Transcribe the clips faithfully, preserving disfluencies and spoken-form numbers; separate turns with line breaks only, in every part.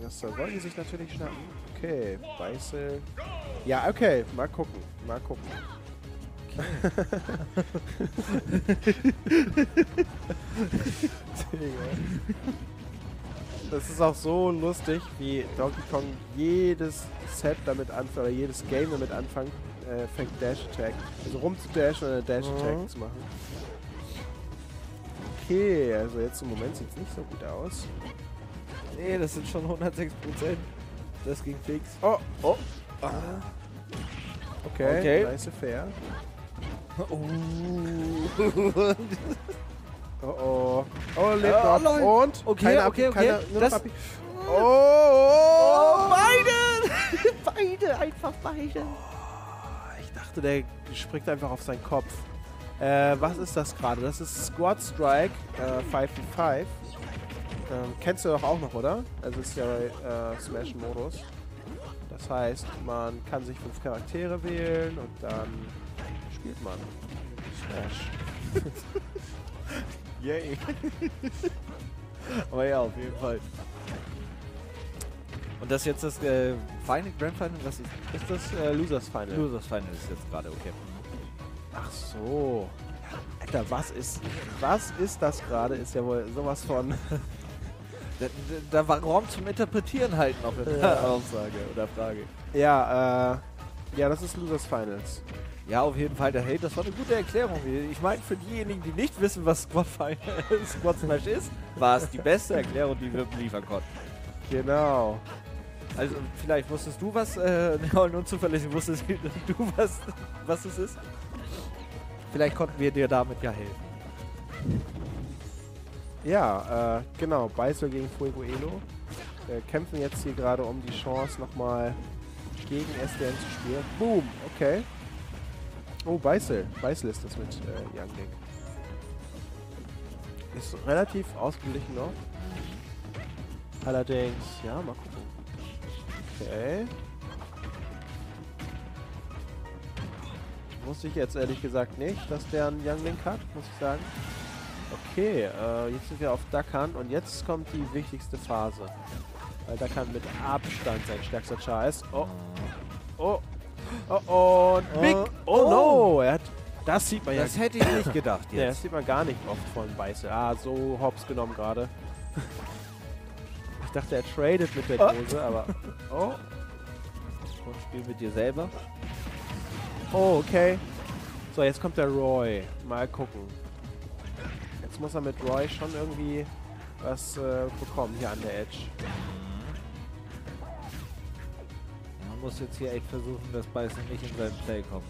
Das äh, wollen die sich natürlich schnappen. Okay, Beißel. Ja, okay, mal gucken. Mal gucken. Das ist auch so lustig, wie Donkey Kong jedes Set damit anfängt, oder jedes Game damit anfängt, äh, fängt Dash Attack. Also rumzudashen und eine Dash Attack mhm. zu machen. Okay, also jetzt im Moment sieht es nicht so gut aus.
Nee, das sind schon hundertsechs Prozent. Das ging fix.
Oh, oh. Ah. Okay,
okay.
Nice fair.
Oh.
Oh oh. Oh, lebt
oh,
noch.
Nein.
Und?
Okay,
keine
okay,
Ab
okay.
Keine, nur
das
noch oh, oh,
oh, beide! beide, einfach beide.
Oh, ich dachte, der springt einfach auf seinen Kopf. Äh, was ist das gerade? Das ist Squad Strike äh, fünf gegen fünf. Ähm, kennst du doch auch noch, oder? Also ist ja äh, Smash-Modus. Das heißt, man kann sich fünf Charaktere wählen und dann spielt man Smash.
Yay. Aber ja, auf jeden Fall. Und das jetzt das äh, Final, Grand Final, was ist?
Ist das äh, Losers Final?
Losers Final ist jetzt gerade, okay.
Ach so. Alter, was ist, was ist das gerade? Ist ja wohl sowas von...
Da, da war Raum zum Interpretieren halt noch in der ja. Aussage oder Frage.
Ja, äh, ja, das ist Losers Finals.
Ja, auf jeden Fall. Der Hey, das war eine gute Erklärung. Ich meine, für diejenigen, die nicht wissen, was Squad, Squad Smash ist, war es die beste Erklärung, die wir liefern konnten.
Genau.
Also, vielleicht wusstest du was, äh, und unzuverlässig wusstest du was, was es ist. Vielleicht konnten wir dir damit ja helfen.
Ja, äh, genau. Beißel gegen Fuego Elo. Äh, kämpfen jetzt hier gerade um die Chance, nochmal gegen S D N zu spielen. Boom, okay. Oh, Beißel. Beißel ist das mit äh, Young Link. Ist relativ ausgeglichen noch. Allerdings, ja, mal gucken. Okay. Wusste ich jetzt ehrlich gesagt nicht, dass der einen Young Link hat, muss ich sagen. Okay, äh, jetzt sind wir auf Duckhand und jetzt kommt die wichtigste Phase. Weil Duckhand mit Abstand sein stärkster Char ist. Oh. Oh. Oh, und
oh.
Big. Oh, oh no. Er hat, das sieht man
das
ja.
Das hätte ich nicht gedacht jetzt.
Nee, das sieht man gar nicht oft von Beißel. Ah, so hops genommen gerade. Ich dachte, er tradet mit der Dose, oh. aber... Oh.
Und spiel mit dir selber.
Oh, okay. So, jetzt kommt der Roy. Mal gucken. Jetzt muss er mit Roy schon irgendwie was äh, bekommen hier an der Edge.
Man muss jetzt hier echt versuchen, dass Beißel nicht in seinen Play kommt.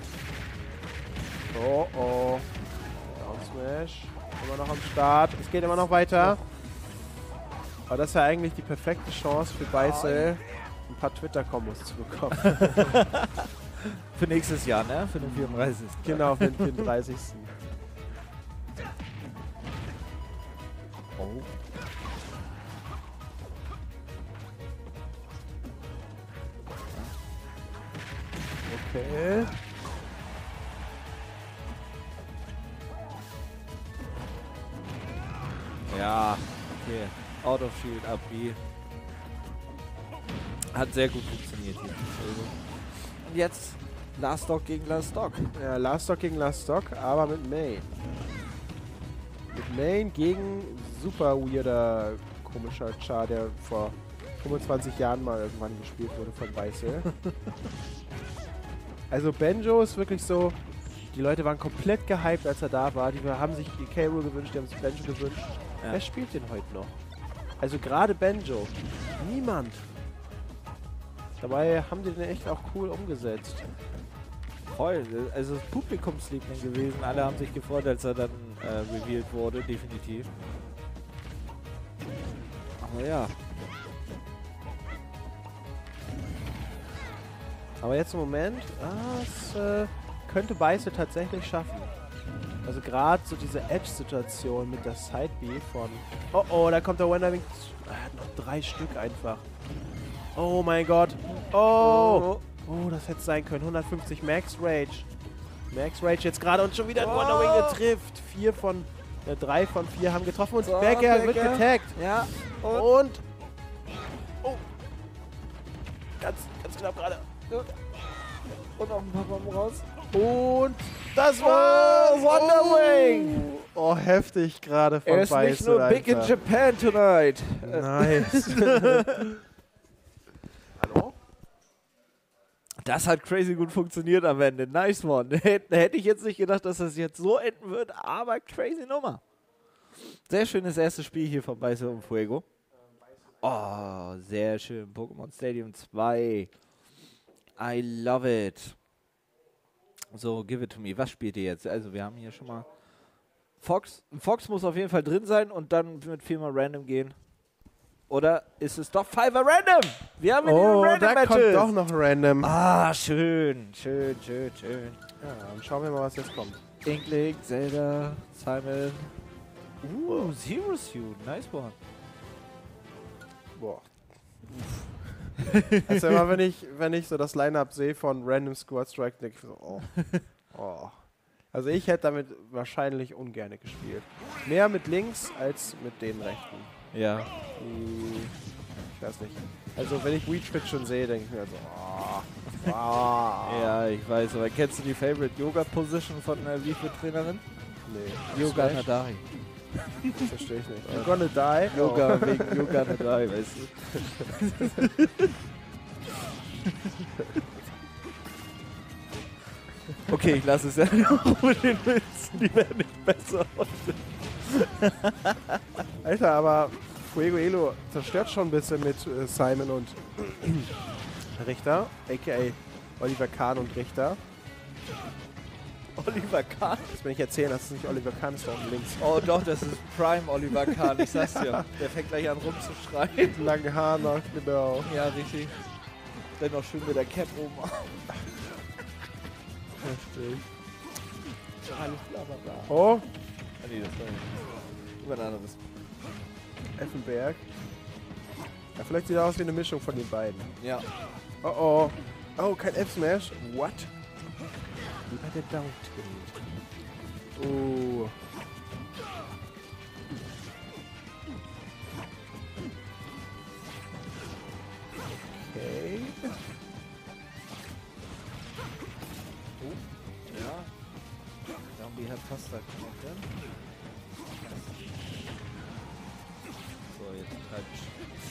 Oh, oh. Down Smash. Immer noch am Start. Es geht immer noch weiter. Aber das ist ja eigentlich die perfekte Chance für Beißel, ein paar Twitter-Kombos zu bekommen.
Für nächstes Jahr, ne? Für den vierunddreißigsten
Genau, für den vierunddreißigsten
Oh.
Okay.
Ja, okay. Out of Shield, up B. Hat sehr gut funktioniert hier. Und jetzt Last Stock gegen Last Stock.
Ja, Last Stock gegen Last Stock, aber mit Main. Mit Main gegen super weirder, komischer Char, der vor fünfundzwanzig Jahren mal irgendwann gespielt wurde von Beißel. Also Benjo ist wirklich so, die Leute waren komplett gehypt, als er da war. Die haben sich die K-Rool gewünscht, die haben sich Benjo gewünscht. Ja. Wer spielt den heute noch? Also gerade Benjo. Niemand. Dabei haben die den echt auch cool umgesetzt.
Voll. Also das Publikumsliebling gewesen. Alle haben sich gefreut, als er dann äh, revealed wurde, definitiv. Aber ja.
Aber jetzt im Moment, ah, das äh, könnte Beißel tatsächlich schaffen. Also gerade so diese Edge-Situation mit der Side-B von... Oh oh, da kommt der Wendering. Er hat noch drei Stück einfach. Oh mein Gott. Oh. Oh, das hätte sein können. hundertfünfzig Max Rage. Max Rage jetzt gerade und schon wieder ein oh. Wondering getrifft. Vier von... Äh, drei von vier haben getroffen und
so,
Becker wird getaggt.
Ja.
Und... und oh, ganz, ganz knapp gerade.
Und noch ein paar Bomben raus.
Und das war
Oh, Wonderwing!
Oh, oh, heftig gerade von
Er ist nicht nur
Bison,
big in
Alter.
Japan tonight.
Nice. Hallo?
Das hat crazy gut funktioniert am Ende. Nice one. Hätte hätte ich jetzt nicht gedacht, dass das jetzt so enden wird, aber crazy Nummer. Sehr schönes erstes Spiel hier von Bison und Fuego. Oh, sehr schön. Pokémon Stadium zwei. I love it. So, give it to me. Was spielt ihr jetzt? Also, wir haben hier schon mal Fox. Fox muss auf jeden Fall drin sein und dann mit viermal Random gehen. Oder ist es doch Fiver Random? Wir haben
Oh,
Random
da
Matches.
kommt doch noch Random.
Ah, schön, schön, schön, schön.
Ja, dann schauen wir mal, was jetzt kommt.
Inkling, Zelda, Simon. Uh, Zero Suit. Nice one.
Boah. Also immer, wenn ich, wenn ich so das Line-Up sehe von Random Squad Strike, denke ich so, oh. oh. Also ich hätte damit wahrscheinlich ungern gespielt. Mehr mit links als mit den rechten.
Ja.
Die, ich weiß nicht. Also wenn ich Wii Fit schon sehe, denke ich mir so, oh. oh.
Ja, ich weiß, aber kennst du die Favorite Yoga Position von der Wii Fit Trainerin?
Nee.
Yoga
Smash?
Nadari.
Das verstehe ich nicht. You're gonna die?
Yoga
Oh.
wegen Yoga Nadari, weißt du. Okay, ich lasse es ja noch mit den Witzen, die werden nicht besser heute.
Alter, aber Fuego Elo zerstört schon ein bisschen mit äh, Simon und Richter, aka Oliver Kahn und Richter.
Oliver Kahn?
Das will ich erzählen, dass es nicht Oliver Kahn ist, da unten links.
Oh doch, das ist Prime Oliver Kahn, ich sag's dir. Der fängt gleich an rumzuschreien.
Mit langen Haaren noch, genau.
Ja, richtig. Dann noch schön mit der Cap oben auf.
Heftig.
Alles bla bla bla.
Oh,
Ah nee, das war nicht. Über ein anderes.
Effenberg. Ja, vielleicht sieht er aus wie eine Mischung von den beiden.
Ja.
Oh oh. Oh, kein F-Smash. What? Wie bei der Down Tilt. Oh. Okay.
Ja. Zombie hat fast da Connection. So, jetzt Touch.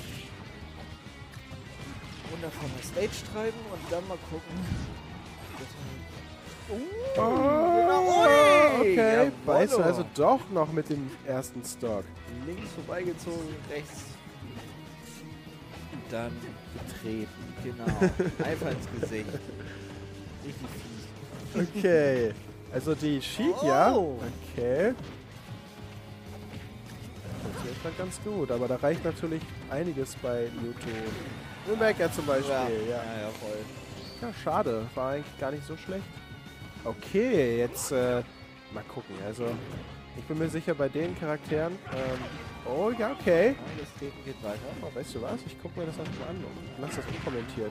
Wunder von der Stage treiben und dann mal gucken.
Oh,
Ui!
okay.
Jawollo.
Beißen also doch noch mit dem ersten Stock.
Links vorbeigezogen, rechts. Und dann getreten. Genau. Einfach ins Gesicht. Richtig fies.
Okay. Also die Shikia.
Oh.
Okay. Das ist halt ganz gut, aber da reicht natürlich einiges bei Mewtwo. Nürnberger zum Beispiel,
Ja,
ja.
ja, ja, voll.
Ja, schade. War eigentlich gar nicht so schlecht. Okay, jetzt äh, mal gucken. Also, ich bin mir sicher, bei den Charakteren. Ähm, oh, ja, okay.
Ja, das Treten geht weiter.
Oh, weißt du was? Ich gucke mir das einfach mal an. Lass das unkommentiert.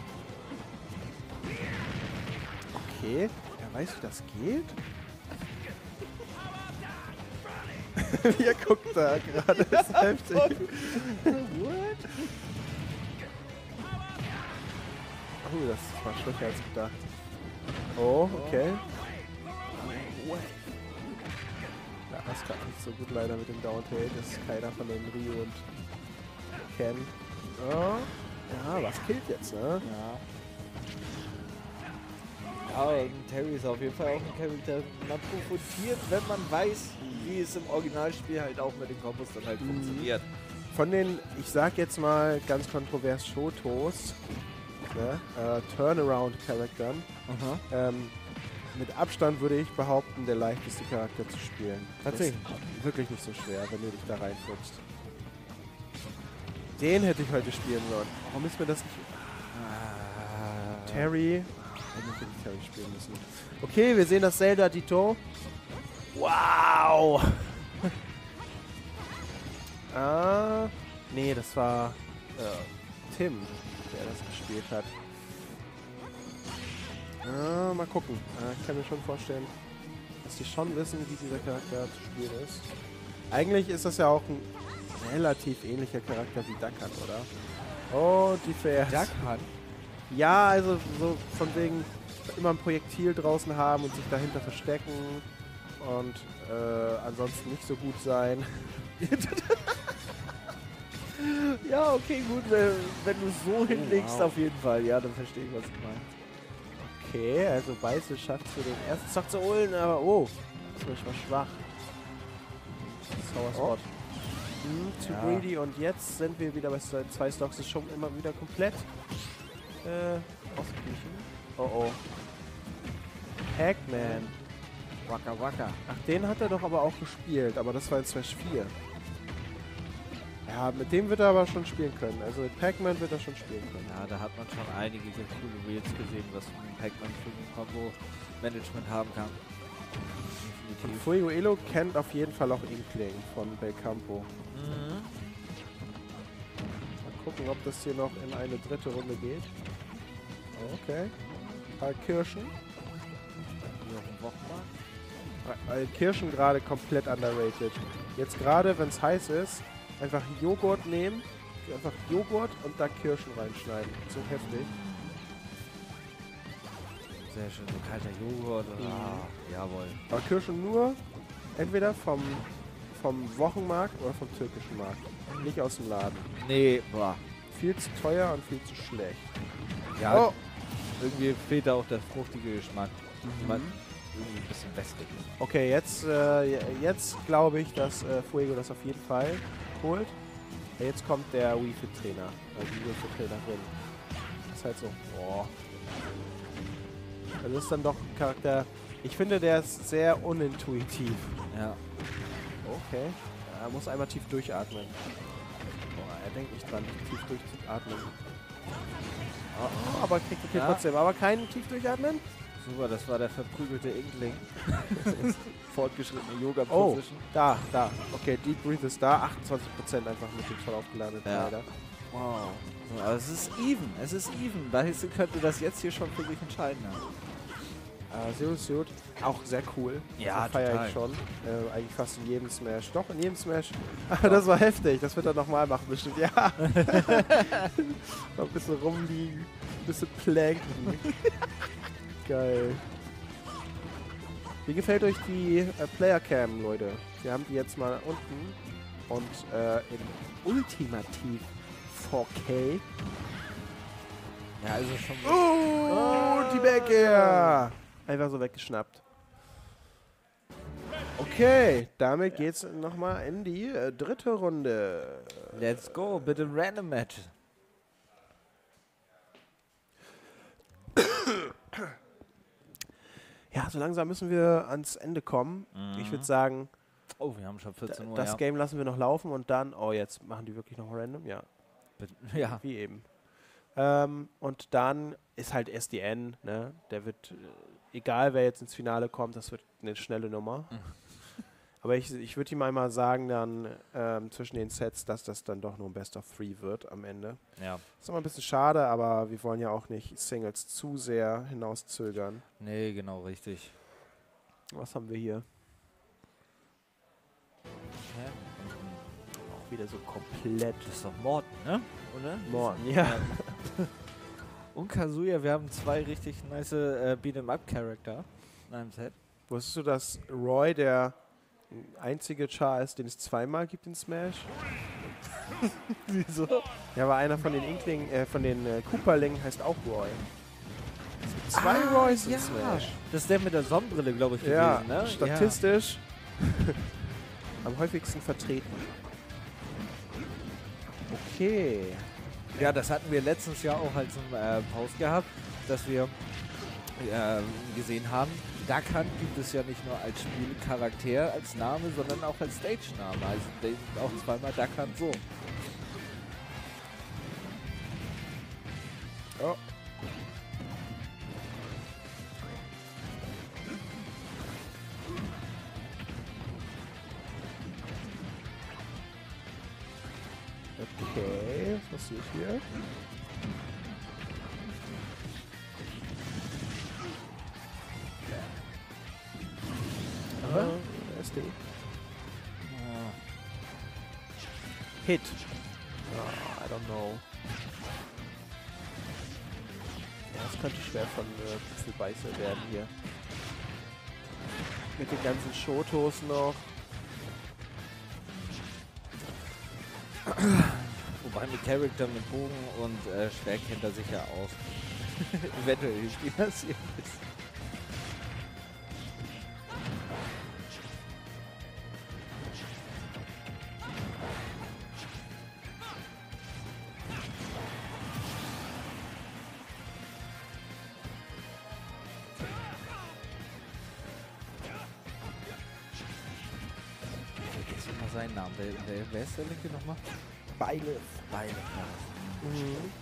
Okay. Ja, weißt du, wie das geht? Wie er guckt da gerade. Das ist heftig.
What?
Oh, das war schwächer als gedacht. Oh, okay. Ja, das klappt nicht so gut leider mit dem Downtail. Das ist keiner von den Ryu und Ken. Oh. Ja, was killt jetzt, ne?
Ja. Ja, und Terry ist auf jeden Fall auch ein Charakter. Man profitiert, wenn man weiß, wie es im Originalspiel halt auch mit den Kombos dann halt
Mhm.
funktioniert.
Von den, ich sag jetzt mal ganz kontrovers, Shotos, ne? äh, Turnaround-Charakteren, ähm, mit Abstand würde ich behaupten, der leichteste Charakter zu spielen.
Tatsächlich.
Ist wirklich nicht so schwer, wenn du dich da reinfuchst. Den hätte ich heute spielen sollen. Warum ist mir das nicht...
Ah.
Terry. Hätte ich wirklich Terry spielen müssen. Okay, wir sehen das Zelda Dito. Wow! ah, nee, das war äh, Tim, der das gespielt hat. Ah, mal gucken. Ah, ich kann mir schon vorstellen, dass die schon wissen, wie dieser Charakter zu spielen ist. Eigentlich ist das ja auch ein relativ ähnlicher Charakter wie Duck Hunt, oder? Oh, die Fährt.
Duck Hunt?
Ja, also so von wegen immer ein Projektil draußen haben und sich dahinter verstecken und äh, ansonsten nicht so gut sein.
Ja, okay, gut, wenn, wenn du es so hinlegst,
wow.
auf jeden Fall. Ja, dann verstehe ich, was du meinst.
Okay, also Beißel schafft für den ersten Zock zu holen, aber oh, das war schwach. Sour Spot. Oh. Hm, zu
Ja.
greedy und jetzt sind wir wieder bei zwei Stocks, ist schon immer wieder komplett äh, ausgeglichen. Oh oh. Pac-Man.
Waka Waka.
Ach, den hat er doch aber auch gespielt, aber das war in Smash vier. Ja, mit dem wird er aber schon spielen können. Also mit Pac-Man wird er schon spielen können.
Ja, da hat man schon einige sehr coole Reels gesehen, was ein Pac-Man für ein Combo-Management haben kann.
Und
Definitiv.
Fuego Elo kennt auf jeden Fall auch Inkling von Belcampo.
Mhm.
Mal gucken, ob das hier noch in eine dritte Runde geht. Okay. Paar Kirschen.
Hier auf dem Wochenmarkt.
Weil Kirschen gerade komplett underrated. Jetzt gerade, wenn es heiß ist, einfach Joghurt nehmen, einfach Joghurt und da Kirschen reinschneiden. So heftig.
Sehr schön, so kalter Joghurt.
Mhm.
Ah, jawohl.
Aber Kirschen nur entweder vom, vom Wochenmarkt oder vom türkischen Markt. Nicht aus dem Laden.
Nee, boah.
Viel zu teuer und viel zu schlecht.
Ja,
Oh.
irgendwie fehlt da auch der fruchtige Geschmack.
Mhm.
Man, irgendwie ein bisschen wässrig.
Okay, jetzt, äh, jetzt glaube ich, dass äh, Fuego das auf jeden Fall holt. Ja, jetzt kommt der Wii Fit Trainer, also die Wii Fit Trainerin. Das ist halt so, boah. Also das ist dann doch ein Charakter, ich finde, der ist sehr unintuitiv.
Ja.
Okay, er muss einmal tief durchatmen. Boah, er denkt nicht dran, tief durchzuatmen. Oh, aber kriegt okay
Ja.
trotzdem, aber kein tief durchatmen?
Super, das war der verprügelte Inkling. Fortgeschrittene Yoga
Oh,
Position.
da, da. Okay, Deep Breath ist da. achtundzwanzig Prozent einfach mit dem voll aufgeladenen
Ja.
Leider.
Wow. So, aber es ist even. Es ist even. Daher könnte das jetzt hier schon für sich entscheiden. Ja.
Uh, Zero Suit, auch sehr cool.
Ja,
das feiere
total.
ich schon. Äh, eigentlich fast in jedem Smash. Doch, in jedem Smash. Das war heftig. Das wird er nochmal machen, bestimmt. Ja. Noch ein bisschen rumliegen. Ein bisschen planken. Geil. Wie gefällt euch die äh, Player Cam, Leute? Wir haben die jetzt mal unten und äh, in ultimativ vier K.
Ja, also schon.
Oh, die Backe! Einfach so weggeschnappt. Okay, damit geht's nochmal in die äh, dritte Runde.
Let's go, bitte Random Match.
Ja, so langsam müssen wir ans Ende kommen.
Mhm.
Ich würde sagen,
Oh, wir haben schon vierzehn Uhr.
das
ja.
Game lassen wir noch laufen und dann, oh, jetzt machen die wirklich noch random, ja,
Bitte- Ja.
wie eben. Ähm, und dann ist halt S D N, ne? Der wird, äh, egal wer jetzt ins Finale kommt, das wird eine schnelle Nummer.
Mhm.
Aber ich, ich würde ihm einmal sagen, dann ähm, zwischen den Sets, dass das dann doch nur ein Best of Three wird am Ende.
Ja.
Ist immer ein bisschen schade, aber wir wollen ja auch nicht Singles zu sehr hinauszögern.
Nee, genau, richtig.
Was haben wir hier?
Hä?
Auch wieder so komplett
Das ist doch Morten, ne? Oder?
Morten, ja.
Und Kazuya, wir haben zwei richtig nice äh, Beat'em-up-Charakter in einem Set.
Wusstest du, dass Roy der einzige Char ist, den es zweimal gibt in Smash?
Wieso?
Ja, aber einer von den Inklingen, äh, von den äh, Cooperlingen heißt auch Roy. Es gibt zwei Roys in
ja.
Smash.
Das ist der mit der Sonnenbrille, glaube ich,
Ja,
gewesen, ne?
statistisch am häufigsten vertreten. Okay.
Ja. ja, das hatten wir letztens ja auch als einen äh, Post gehabt, dass wir äh, gesehen haben, Duck Hunt gibt es ja nicht nur als Spielcharakter, als Name, sondern auch als Stage-Name. Also den auch zweimal Duck Hunt so.
Oh. Okay, was passiert hier? Aha, S D. Hit. Oh, I don't know. könnte schwer von äh, für Beißer werden hier. Mit den ganzen Shotos noch.
Wobei mit Charakter, mit Bogen und äh, Schwert kennt er sich ja aus. Eventuell spielt das hier ein bisschen. Seinen Namen. Wer, wer, wer ist der Linke nochmal?
Beile.
Beile.
Mhm.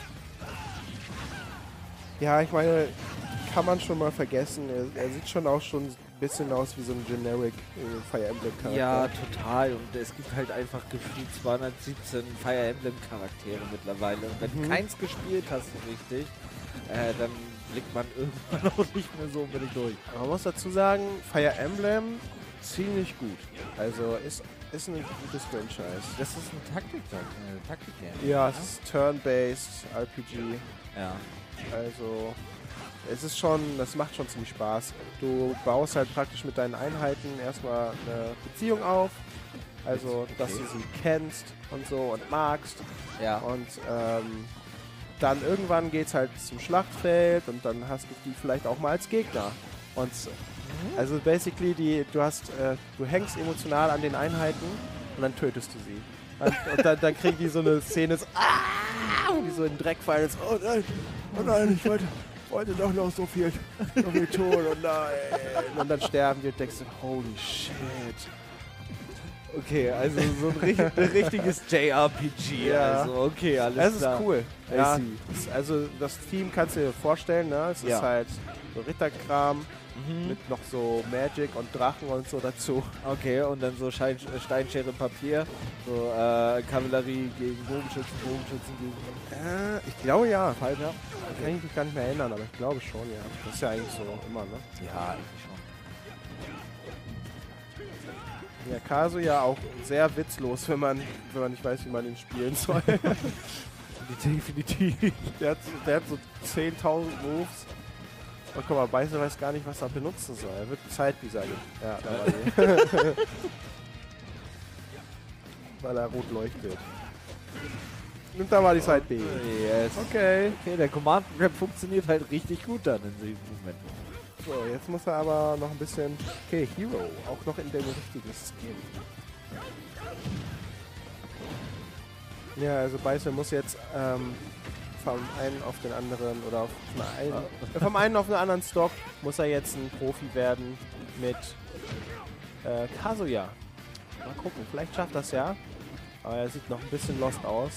Ja, ich meine, kann man schon mal vergessen. Er, er sieht schon auch schon ein bisschen aus wie so ein generic äh, Fire Emblem Charakter.
Ja, total. Und es gibt halt einfach gefühlt zweihundertsiebzehn Fire Emblem Charaktere mittlerweile. Und wenn
Mhm.
du keins gespielt hast so richtig, äh, dann blickt man irgendwann auch nicht mehr so unbedingt durch.
Aber man muss dazu sagen, Fire Emblem ziemlich gut. Also ist, ist ein gutes Franchise.
Das ist ein Taktik, äh, Taktik
Ja, es ist Turn-Based, R P G.
Ja.
Also es ist schon, das macht schon ziemlich Spaß. Du baust halt praktisch mit deinen Einheiten erstmal eine Beziehung auf. Also,
Okay.
dass du sie kennst und so und magst.
Ja.
Und ähm, dann irgendwann geht's halt zum Schlachtfeld und dann hast du die vielleicht auch mal als Gegner. Und also basically, die, du hast, äh, du hängst emotional an den Einheiten und dann tötest du sie. Und, und dann, dann kriegen die so eine Szene, so, ah, und die so in den Dreck fallen. So, oh nein, oh nein, ich wollte, wollte doch noch so viel, so viel tun und nein. Und dann sterben die und denkst du, holy shit.
Okay, also so ein, richtig, ein richtiges J R P G.
Ja.
Also okay, alles
Es ist
klar.
cool.
I
Ja,
see.
es- also das Team kannst du dir vorstellen, ne? Es
Ja.
ist halt so Ritterkram
Mhm.
mit noch so Magic und Drachen und so dazu.
Okay, und dann so Schein, äh, Steinschere Papier, so äh, Kavallerie gegen Bogenschützen, Bogenschützen gegen
Äh, ich glaube ja.
Falter.
Kann ich mich gar nicht mehr erinnern, aber ich glaube schon, ja. Das ist ja eigentlich so immer, ne?
Ja, eigentlich schon.
Ja, Kaso ja auch sehr witzlos, wenn man, wenn man nicht weiß, wie man ihn spielen soll.
Definitiv.
der, hat, der hat so zehntausend Moves. Und guck mal, Beißer weiß gar nicht, was er benutzen soll. Er wird Zeitby sagen. Ja, da war die. Weil er rot leuchtet. Nimmt da mal die Side B.
Yes.
Okay.
Okay, der Command Grab funktioniert halt richtig gut dann in diesem Moment.
So, jetzt muss er aber noch ein bisschen... Okay, Hero. Auch noch in dem richtigen Skin. Ja, also Beißer muss jetzt ähm, vom einen auf den anderen oder auf einen, äh, vom einen auf den anderen Stock muss er jetzt ein Profi werden mit äh, Kazuya. Mal gucken, vielleicht schafft das ja. Aber er sieht noch ein bisschen lost aus.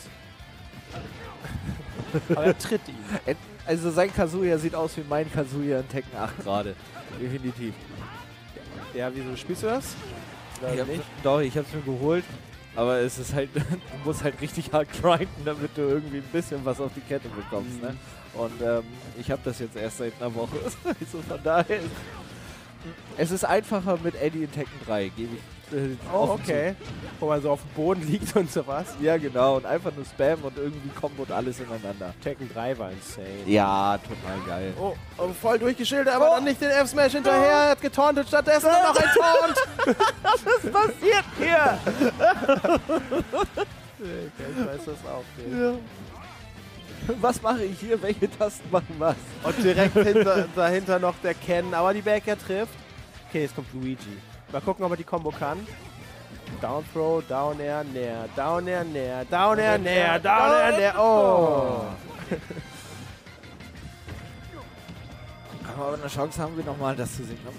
Aber er tritt ihn.
Also sein Kazuya sieht aus wie mein Kazuya in Tekken acht gerade. Definitiv.
Ja, wieso spielst du das? Oder
Ich hab,
nicht?
doch, ich hab's mir geholt. Aber es ist halt, du musst halt richtig hart grinden, damit du irgendwie ein bisschen was auf die Kette bekommst. Ne? Und ähm, ich habe das jetzt erst seit einer Woche. Also von daher ist es ist einfacher mit Eddie in Tekken drei, gebe ich. Äh,
Oh,
offen
okay. Wo man so auf dem Boden liegt und sowas.
zu. Ja, genau. Und einfach nur Spam und irgendwie Combo und alles ineinander.
Tekken drei war insane.
Ja, total geil.
Oh, oh, voll durchgeschildert, aber dann nicht den F-Smash hinterher. Er hat getauntet, stattdessen noch ein Taunt.
Was passiert hier?
Ich weiß das auch nicht.
Was mache ich hier? Welche Tasten machen was?
Und direkt hinter, dahinter noch der Ken, aber die Backer trifft. Okay, jetzt kommt Luigi. Mal gucken, ob er die Combo kann. Down Throw, Down Air, Nair, Down Air, Nair, Down Air, Nair, Down Air, Nair. Oh!
Aber eine Chance haben wir nochmal, das zu sehen.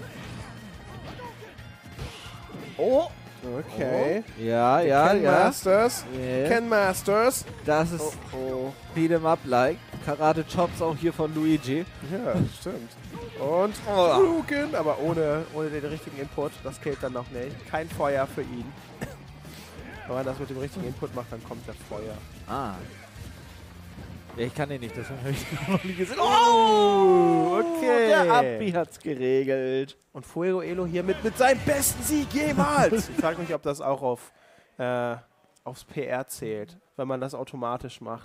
Oh!
Okay.
Ja, ja,
Ken
ja.
Masters.
Yeah.
Ken Masters.
Das ist
Oh, oh.
Beat'em Up like. Karate Chops auch hier von Luigi.
Ja, stimmt. Und
Oh.
Rugen, aber ohne, ohne den richtigen Input. Das killt dann noch nicht. Kein Feuer für ihn. Wenn man das mit dem richtigen Input macht, dann kommt das Feuer.
Ah. Ja, ich kann den nicht, deswegen habe ich noch nie gesehen. Oh,
okay.
Der Abi hat's geregelt.
Und Fuego Elo hier mit, mit seinem besten Sieg jemals. Ich frage mich, ob das auch auf, äh, aufs P R zählt, wenn man das automatisch macht.